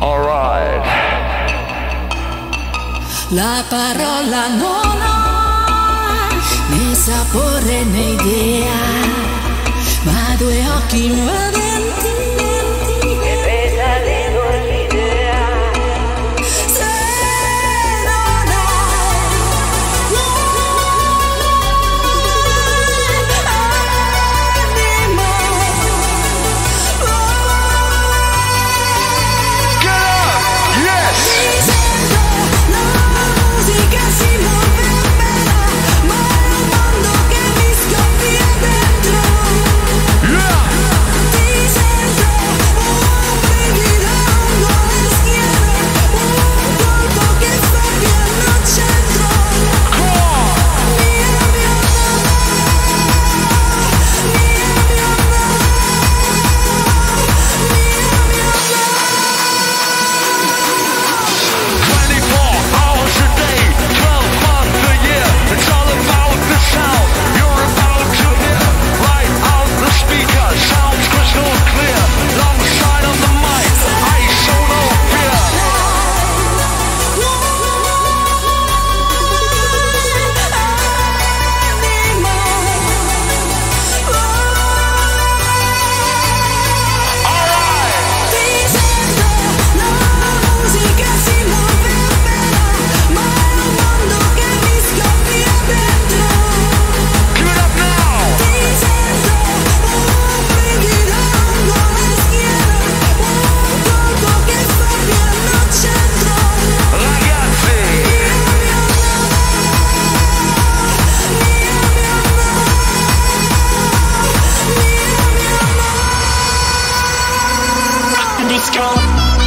Alright. La parola non ha né sapore né idea, ma due occhi invadenti e petali d'orchidea. Se non hai l'anima, Get up! Yes! Ti sento, la musica si muove appena, ma è un mondo che mi scoppia dentro. Yeah! Ti sento, un brivido lungo le schiene, un colpo che fa piano al centro. Come on! Mia, mia, Hours a day, 12 months a year. It's all about the sound you're about to hear. Right out the speaker, sounds crystal clear. Long side of the mic, I show no fear. Alright! Ti sento, la musica si muove appena, ma è un mondo che mi scoppia dentro. Give it up now! Ti sento, un brivido lungo le schiene, un colpo che fa piano al centro. Ragazzi! Disco.